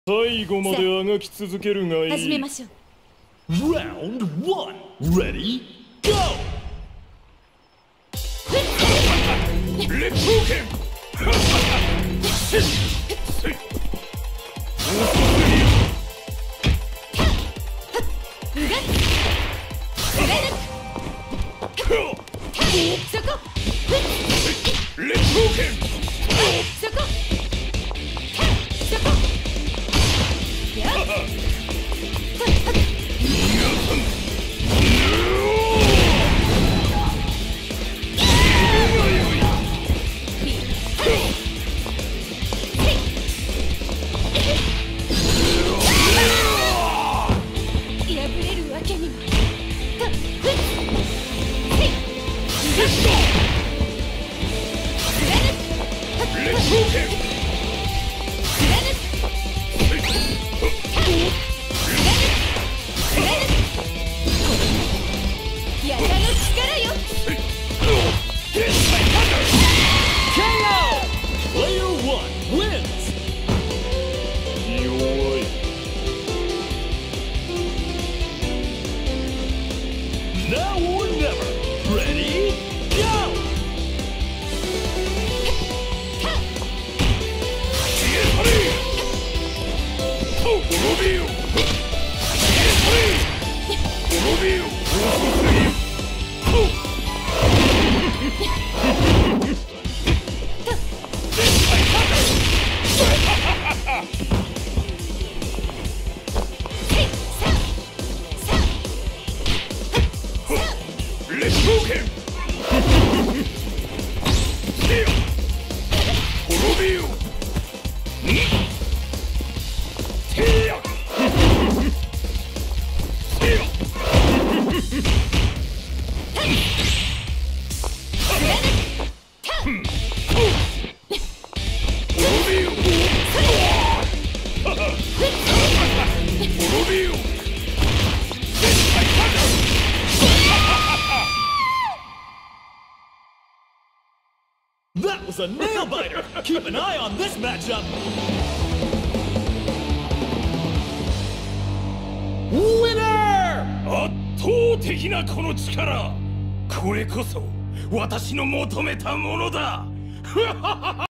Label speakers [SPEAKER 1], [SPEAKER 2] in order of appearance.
[SPEAKER 1] 最後まであがき続けるがいい。
[SPEAKER 2] 始めましょう。
[SPEAKER 1] Round 1 Ready Go! レッド剣That was a nail biter! Keep an eye on this matchup! Winner! 圧倒的なこの力！これこそ私の求めたものだ！